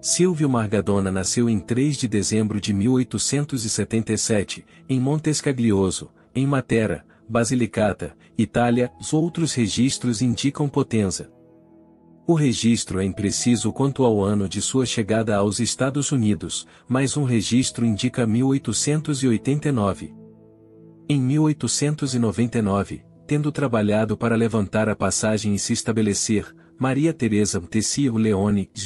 Silvio Margadona nasceu em 3 de dezembro de 1877, em Montescaglioso, em Matera, Basilicata, Itália. Os outros registros indicam Potenza. O registro é impreciso quanto ao ano de sua chegada aos Estados Unidos, mas um registro indica 1889. Em 1899, tendo trabalhado para levantar a passagem e se estabelecer, Maria Teresa Tessio Leone, de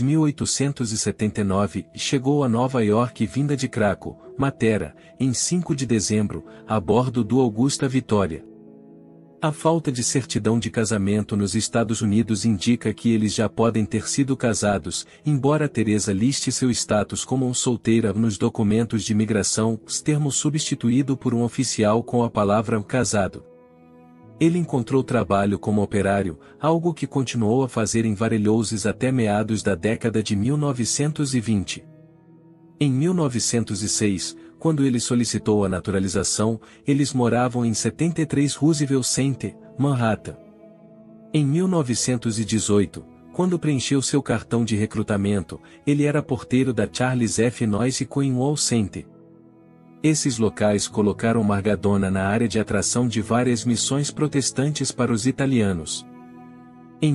1879, chegou a Nova York vinda de Craco, Matera, em 5 de dezembro, a bordo do Augusta Vitória. A falta de certidão de casamento nos Estados Unidos indica que eles já podem ter sido casados, embora Teresa liste seu status como solteira nos documentos de imigração, termo substituído por um oficial com a palavra casado. Ele encontrou trabalho como operário, algo que continuou a fazer em Varelhouses até meados da década de 1920. Em 1906, quando ele solicitou a naturalização, eles moravam em 73 Roosevelt Center, Manhattan. Em 1918, quando preencheu seu cartão de recrutamento, ele era porteiro da Charles F. Noyce Cornwall Center. Esses locais colocaram Margadona na área de atração de várias missões protestantes para os italianos. Em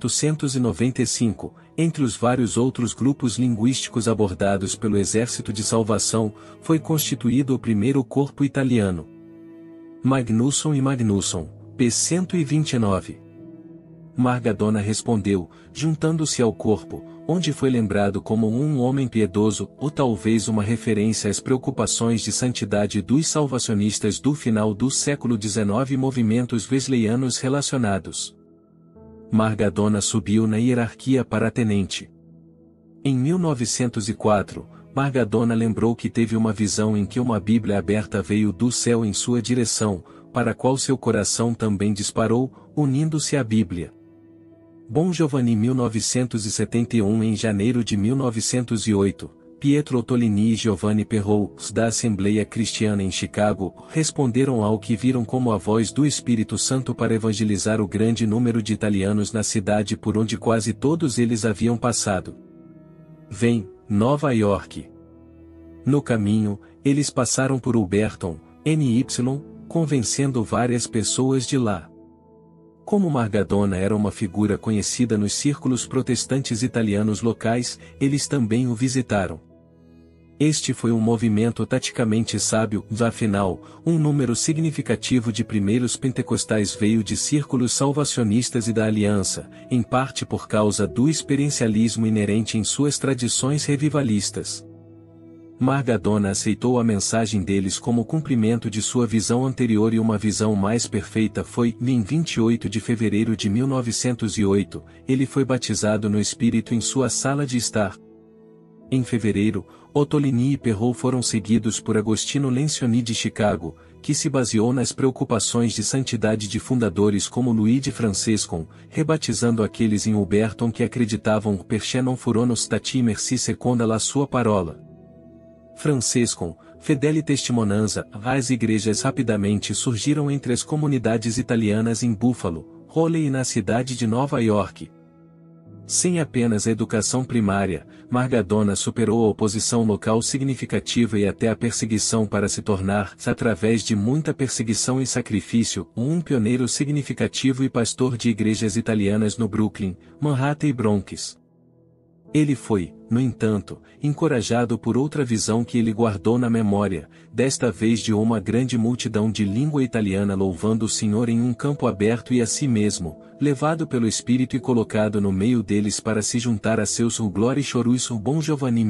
1895, entre os vários outros grupos linguísticos abordados pelo Exército de Salvação, foi constituído o primeiro corpo italiano. Magnusson e Magnusson, p. 129. Margadona respondeu, juntando-se ao corpo, onde foi lembrado como um homem piedoso, ou talvez uma referência às preocupações de santidade dos salvacionistas do final do século XIX e movimentos wesleyanos relacionados. Margadona subiu na hierarquia para tenente. Em 1904, Margadona lembrou que teve uma visão em que uma Bíblia aberta veio do céu em sua direção, para a qual seu coração também disparou, unindo-se à Bíblia. Bon Giovanni 1971. Em janeiro de 1908, Pietro Ottolini e Giovanni Perrault, da Assembleia Cristiana em Chicago, responderam ao que viram como a voz do Espírito Santo para evangelizar o grande número de italianos na cidade por onde quase todos eles haviam passado. Vem, Nova York. No caminho, eles passaram por Ulberton, NY, convencendo várias pessoas de lá. Como Margadona era uma figura conhecida nos círculos protestantes italianos locais, eles também o visitaram. Este foi um movimento taticamente sábio, afinal, um número significativo de primeiros pentecostais veio de círculos salvacionistas e da aliança, em parte por causa do experiencialismo inerente em suas tradições revivalistas. Margadona aceitou a mensagem deles como cumprimento de sua visão anterior e uma visão mais perfeita foi, em 28 de fevereiro de 1908, ele foi batizado no Espírito em sua sala de estar. Em fevereiro, Ottolini e Perrault foram seguidos por Agostino Lencioni de Chicago, que se baseou nas preocupações de santidade de fundadores como Luigi Francescon, rebatizando aqueles em Ulberton que acreditavam perché non furono stati merci seconda la sua parola. Francescon, Fedeli Testimonanza. As igrejas rapidamente surgiram entre as comunidades italianas em Buffalo, Raleigh e na cidade de Nova York. Sem apenas a educação primária, Margadona superou a oposição local significativa e até a perseguição para se tornar, através de muita perseguição e sacrifício, um pioneiro significativo e pastor de igrejas italianas no Brooklyn, Manhattan e Bronx. Ele foi, no entanto, encorajado por outra visão que ele guardou na memória, desta vez de uma grande multidão de língua italiana louvando o Senhor em um campo aberto e a si mesmo, levado pelo Espírito e colocado no meio deles para se juntar a seus Glória e Chorus Bon Giovanni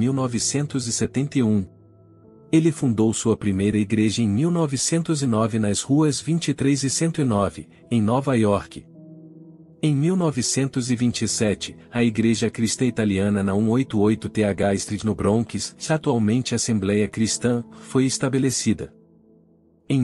1971. Ele fundou sua primeira igreja em 1909 nas ruas 23 e 109, em Nova York. Em 1927, a Igreja Cristã Italiana na 188 Th Street no Bronx, atualmente Assembleia Cristã, foi estabelecida. Em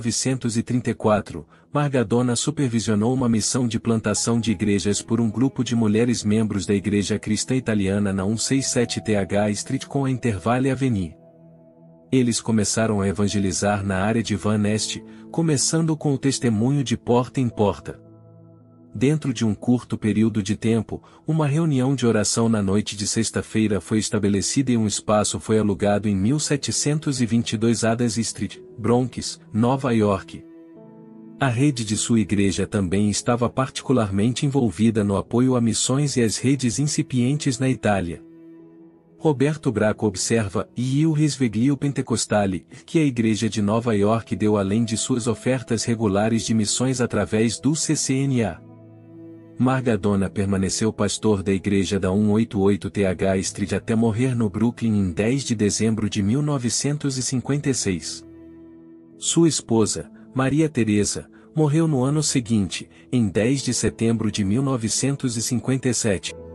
1934, Margadona supervisionou uma missão de plantação de igrejas por um grupo de mulheres membros da Igreja Cristã Italiana na 167 Th Street com a Intervale Avenue. Eles começaram a evangelizar na área de Van Nest, começando com o testemunho de porta em porta. dentro de um curto período de tempo, uma reunião de oração na noite de sexta-feira foi estabelecida e um espaço foi alugado em 1722 Adams Street, Bronx, Nova York. A rede de sua igreja também estava particularmente envolvida no apoio a missões e às redes incipientes na Itália. Roberto Braco observa, e il risveglio pentecostale, que a Igreja de Nova York deu além de suas ofertas regulares de missões através do CCNA. Margadona permaneceu pastor da igreja da 188 TH Street até morrer no Brooklyn em 10 de dezembro de 1956. Sua esposa, Maria Teresa, morreu no ano seguinte, em 10 de setembro de 1957.